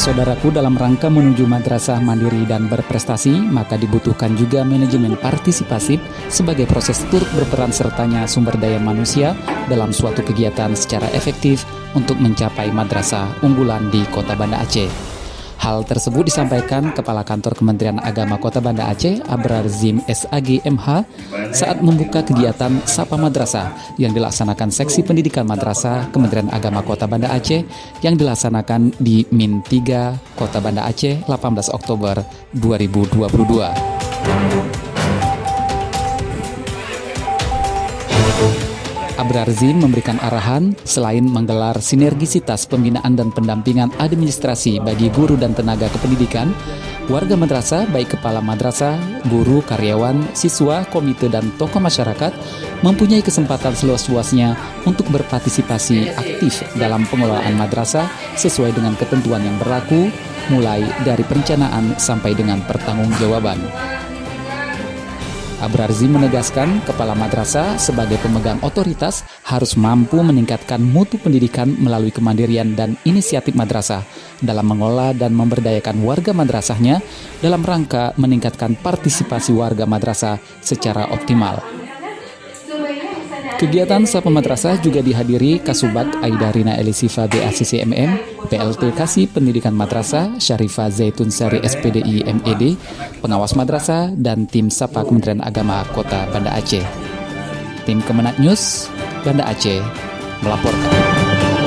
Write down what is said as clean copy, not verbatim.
Saudaraku, dalam rangka menuju madrasah mandiri dan berprestasi, maka dibutuhkan juga manajemen partisipasif sebagai proses turut berperan sertanya sumber daya manusia dalam suatu kegiatan secara efektif untuk mencapai madrasah unggulan di Kota Banda Aceh. Hal tersebut disampaikan Kepala Kantor Kementerian Agama Kota Banda Aceh, Abrar Zim SAG MH, saat membuka kegiatan Sapa Madrasah yang dilaksanakan Seksi Pendidikan Madrasah Kementerian Agama Kota Banda Aceh yang dilaksanakan di Min 3, Kota Banda Aceh, 18 Oktober 2022. Abrar Zim memberikan arahan selain menggelar sinergisitas pembinaan dan pendampingan administrasi bagi guru dan tenaga kependidikan, warga madrasah baik kepala madrasah, guru, karyawan, siswa, komite dan tokoh masyarakat mempunyai kesempatan seluas-luasnya untuk berpartisipasi aktif dalam pengelolaan madrasah sesuai dengan ketentuan yang berlaku, mulai dari perencanaan sampai dengan pertanggungjawaban. Abrar Zim menegaskan kepala madrasah sebagai pemegang otoritas harus mampu meningkatkan mutu pendidikan melalui kemandirian dan inisiatif madrasah dalam mengolah dan memberdayakan warga madrasahnya dalam rangka meningkatkan partisipasi warga madrasah secara optimal. Kegiatan Sapa Madrasah juga dihadiri Kasubat Aida Rina Elisifa BACCMM, PLT Kasih Pendidikan Madrasah, Syarifah Zaitun Sari SPDI MED, pengawas madrasah, dan tim Sapa Kementerian Agama Kota Banda Aceh. Tim Kemenak News, Banda Aceh, melaporkan.